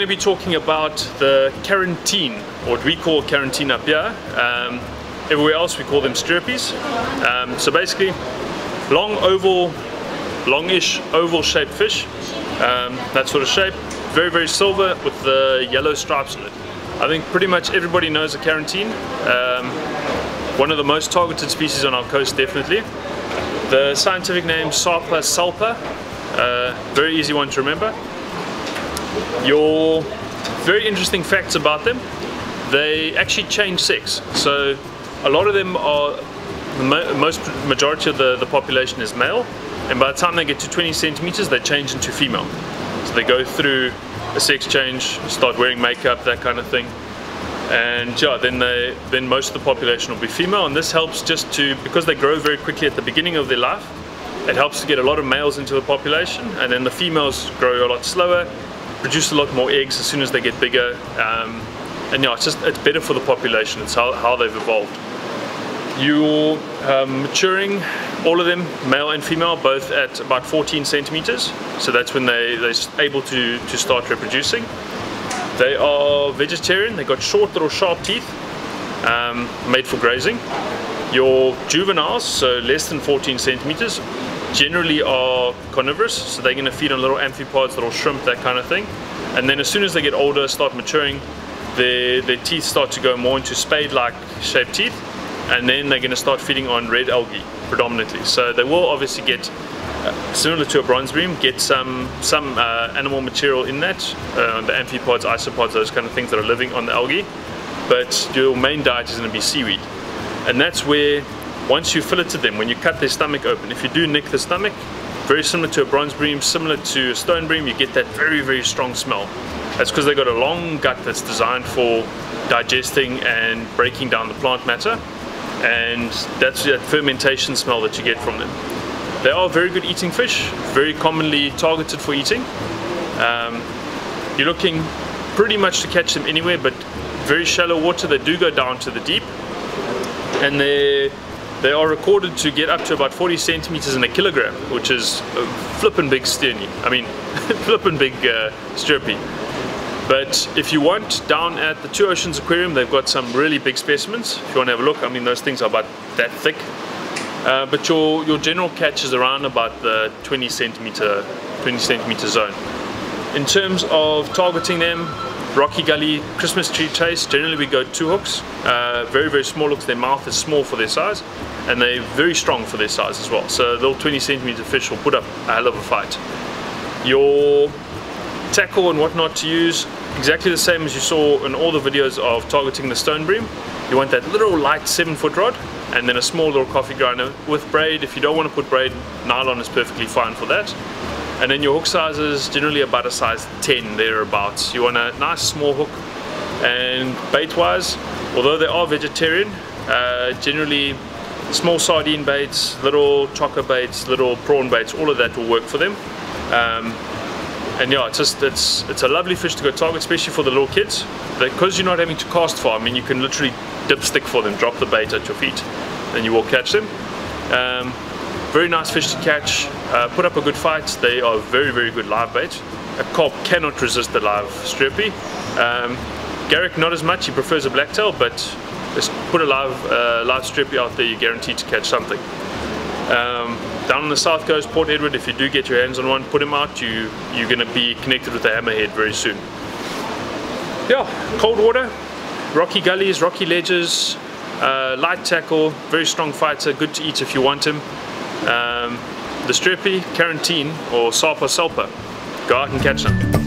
going to be talking about the Carantine, or what we call Carantine up here. Everywhere else we call them Stirrupies. So basically, longish oval shaped fish, that sort of shape, very, very silver with the yellow stripes on it. I think pretty much everybody knows a Carantine. One of the most targeted species on our coast, definitely. The scientific name, Sarpa salpa, very easy one to remember. Your very interesting facts about them: they actually change sex. So a lot of them are, the majority of the population is male, and by the time they get to 20 centimeters, they change into female. So they go through a sex change, start wearing makeup, that kind of thing, and yeah, then most of the population will be female. And this helps just because they grow very quickly at the beginning of their life. It helps to get a lot of males into the population, and then the females grow a lot slower, produce a lot more eggs as soon as they get bigger, and yeah, it's better for the population. It's how they've evolved. You're maturing, all of them, male and female, both at about 14 centimeters. So that's when they're able to start reproducing. They are vegetarian. They've got short little sharp teeth, made for grazing. Your juveniles, so less than 14 centimeters, generally are carnivorous, so they're going to feed on little amphipods, little shrimp, that kind of thing. And then as soon as they get older, start maturing, their teeth start to go more into spade-like shaped teeth, and then they're going to start feeding on red algae predominantly. So they will obviously get, similar to a bronze bream, get some animal material in that, the amphipods, isopods, those kind of things that are living on the algae. But your main diet is going to be seaweed, and that's where, once you filleted them, when you cut their stomach open, if you do nick the stomach, very similar to a bronze bream, similar to a stone bream, you get that very, very strong smell. That's because they've got a long gut that's designed for digesting and breaking down the plant matter, and that's that fermentation smell that you get from them. They are very good eating fish, very commonly targeted for eating. You're looking pretty much to catch them anywhere, but very shallow water. They do go down to the deep, and they are recorded to get up to about 40 centimeters in a kilogram, which is a flippin' big sternie. I mean, flippin' big stirrupy. But if you want, down at the Two Oceans Aquarium, they've got some really big specimens. If you want to have a look, I mean, those things are about that thick. But your general catch is around about the 20 centimeter zone. In terms of targeting them, Rocky Gully, Christmas tree chase, generally we go 2 hooks. Very, very small hooks. Their mouth is small for their size, and they're very strong for their size as well. So little 20 centimeter fish will put up a hell of a fight. Your tackle and whatnot to use, exactly the same as you saw in all the videos of targeting the stone bream. You want that little light 7-foot rod, and then a small little coffee grinder with braid. If you don't want to put braid, nylon is perfectly fine for that. And then your hook size is generally about a size 10 thereabouts. You want a nice small hook. And bait wise, although they are vegetarian, generally small sardine baits, little chocker baits, little prawn baits, all of that will work for them. And yeah, it's a lovely fish to go target, especially for the little kids, because you're not having to cast far. I mean, you can literally dipstick for them, drop the bait at your feet, then you will catch them. Very nice fish to catch, put up a good fight. They are very, very good live bait. A carp cannot resist the live stirrupy. Garrick not as much, he prefers a blacktail, but just put a live stirrupy out there, you're guaranteed to catch something. Down on the south coast, Port Edward, if you do get your hands on one, put them out. You're going to be connected with the hammerhead very soon. Yeah, cold water, rocky gullies, rocky ledges, light tackle, very strong fighter, good to eat if you want him. The stirrupy, Carantine, or Sarpa salpa, go out and catch them.